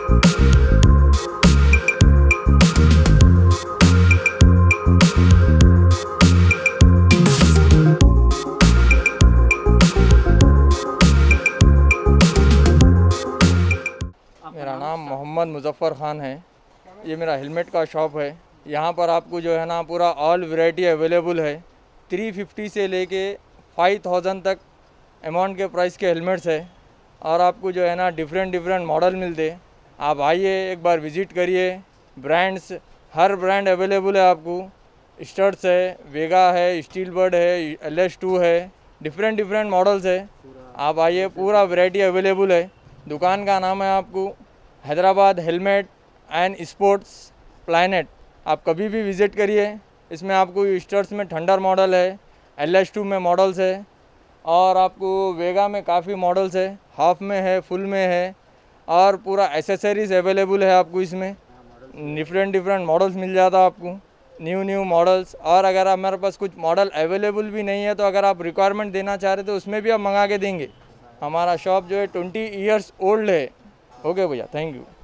मेरा नाम मोहम्मद मुजफ्फ़र ख़ान है। ये मेरा हेलमेट का शॉप है। यहाँ पर आपको जो है ना पूरा ऑल वैरायटी अवेलेबल है। 350 से लेके 5000 तक अमाउंट के प्राइस के हेलमेट्स है और आपको जो है ना डिफरेंट मॉडल मिलते। आप आइए एक बार विज़िट करिए। ब्रांड्स हर ब्रांड अवेलेबल है आपको। स्टड्स है, वेगा है, स्टील बर्ड है, LS2 है, डिफरेंट मॉडल्स है। आप आइए, पूरा वैरायटी अवेलेबल है। दुकान का नाम है आपको Hyderabad Helmet and Sports Planet. आप कभी भी विज़िट करिए। इसमें आपको स्टड्स में थंडर मॉडल है, LS2 में मॉडल्स है और आपको वेगा में काफ़ी मॉडल्स है, हाफ में है, फुल में है और पूरा एसेसरीज़ अवेलेबल है आपको। इसमें डिफरेंट मॉडल्स मिल जाता है आपको, न्यू मॉडल्स। और अगर हमारे पास कुछ मॉडल अवेलेबल भी नहीं है तो अगर आप रिक्वायरमेंट देना चाह रहे तो उसमें भी आप मंगा के देंगे। हमारा शॉप जो है 20 ईयर्स ओल्ड है। ओके भैया, थैंक यू।